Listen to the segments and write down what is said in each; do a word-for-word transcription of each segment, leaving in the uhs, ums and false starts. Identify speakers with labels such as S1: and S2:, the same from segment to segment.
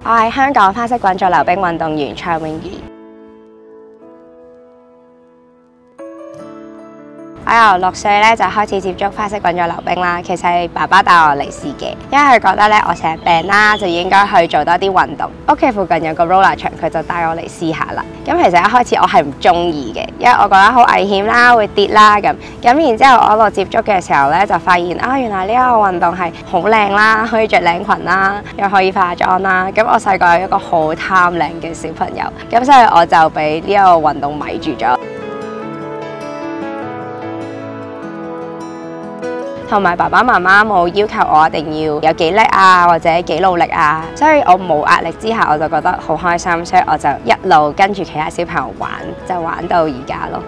S1: 我係香港花式滾軸溜冰運動員蔡詠儀。我由六歲咧就開始接觸花式滾軸溜冰啦，其實係爸爸帶我嚟試嘅，因為佢覺得咧我成日病啦，就應該去做多啲運動。屋企附近有個 roller 場，佢就帶我嚟試下啦。咁其實一開始我係唔中意嘅，因為我覺得好危險啦，會跌啦咁。咁然之後我一路接觸嘅時候咧，就發現啊，原來呢一個運動係好靚啦，可以着領裙啦，又可以化妝啦。咁我細個係一個好貪靚嘅小朋友，咁所以我就俾呢一個運動迷住咗。同埋爸爸媽媽冇要求我一定要有幾叻啊，或者幾努力啊，所以我冇壓力之下，我就覺得好開心，所以我就一路跟住其他小朋友玩，就玩到而家咯。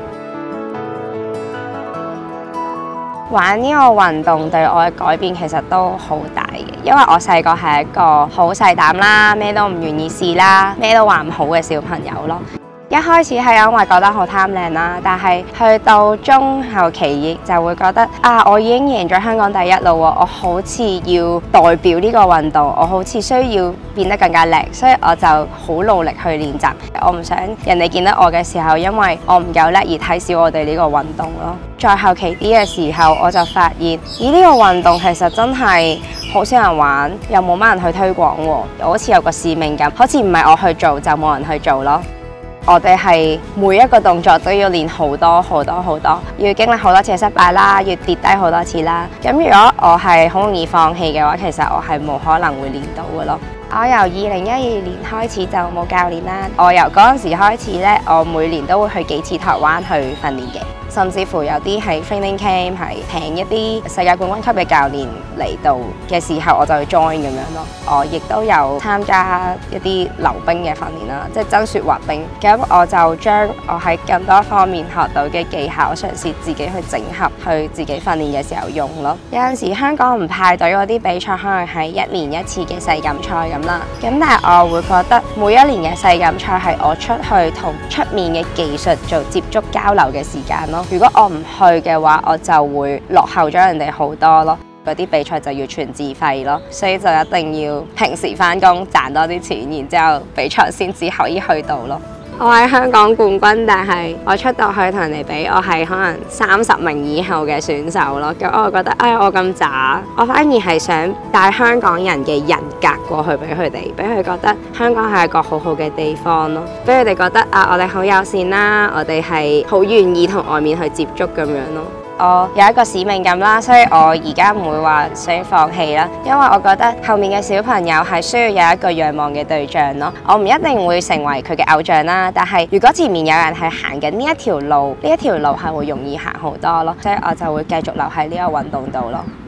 S1: 玩呢個運動對我嘅改變其實都好大嘅，因為我細個係一個好細膽啦，咩都唔願意試啦，咩都話唔好嘅小朋友咯。一開始係因為覺得好貪靚啦，但係去到中後期就會覺得啊，我已經贏咗香港第一咯，我好似要代表呢個運動，我好似需要變得更加叻，所以我就好努力去練習。我唔想人哋見到我嘅時候，因為我唔夠叻而睇小我哋呢個運動咯。再後期啲嘅時候，我就發現咦，呢個運動其實真係好少人玩，又冇乜人去推廣喎，我好似有個使命感，好似唔係我去做就冇人去做咯。我哋係每一個動作都要練好多好多好多，要經歷好多次失敗啦，要跌低好多次啦。咁如果我係好容易放棄嘅話，其實我係冇可能會練到嘅咯。我由二零一二年開始就冇教練啦。我由嗰陣時開始咧，我每年都會去幾次台灣去訓練嘅，甚至乎有啲係 training camp 係請一啲世界冠軍級嘅教練嚟到嘅時候，我就去 join 咁樣咯。我亦都有參加一啲溜冰嘅訓練啦，即係真雪滑冰。咁我就將我喺更多方面學到嘅技巧，嘗試自己去整合，去自己訓練嘅時候用咯。有陣時香港唔派隊嗰啲比賽，可能係一年一次嘅世錦賽咁啦。咁但係我會覺得每一年嘅世錦賽係我出去同出面嘅技術做接觸交流嘅時間咯。如果我唔去嘅話，我就會落後咗人哋好多咯。嗰啲比賽就要全自費咯，所以就一定要平時返工賺多啲錢，然之後比賽先至可以去到咯。我係香港冠軍，但係我出到去同人哋比，我係可能三十名以後嘅選手咯。咁我覺得，哎，我咁渣，我反而係想帶香港人嘅人格過去俾佢哋，俾佢覺得香港係一個好好嘅地方咯，俾佢哋覺得啊，我哋好友善啦，我哋係好願意同外面去接觸咁樣咯。我有一個使命感啦，所以我而家唔會話想放棄啦，因為我覺得後面嘅小朋友係需要有一個仰望嘅對象咯。我唔一定會成為佢嘅偶像啦，但係如果前面有人係行緊呢一條路，呢一條路係會容易行好多咯，所以我就會繼續留喺呢個運動度咯。